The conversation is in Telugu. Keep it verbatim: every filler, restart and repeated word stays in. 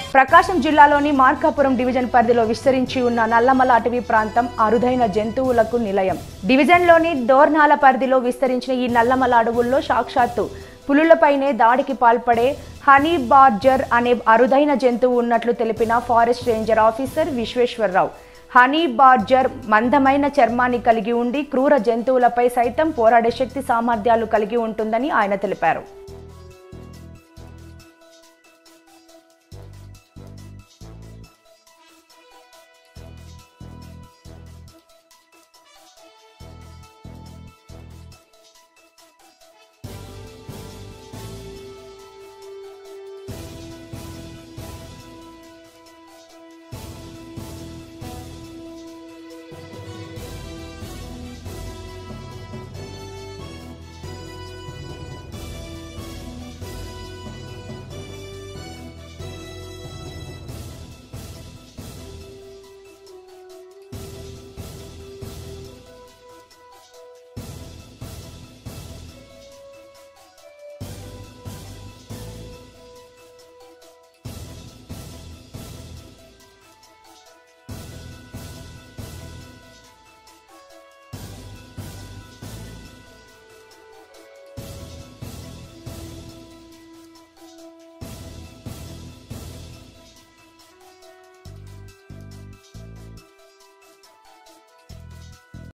ప్రకాశం జిల్లాలోని మార్కాపురం డివిజన్ పరిధిలో విస్తరించి ఉన్న నల్లమల అటవీ ప్రాంతం అరుదైన జంతువులకు నిలయం. డివిజన్లోని దోర్నాల పరిధిలో విస్తరించిన ఈ నల్లమల అడవుల్లో సాక్షాత్తు పులులపైనే దాడికి పాల్పడే హనీ బార్జర్ అనే అరుదైన జంతువు ఉన్నట్లు తెలిపిన forest ranger officer Visweswararao. Honey badger మందమైన చర్మాన్ని కలిగి ఉండి క్రూర జంతువులపై సైతం పోరాడే శక్తి సామర్థ్యాలు కలిగి ఉంటుందని ఆయన తెలిపారు.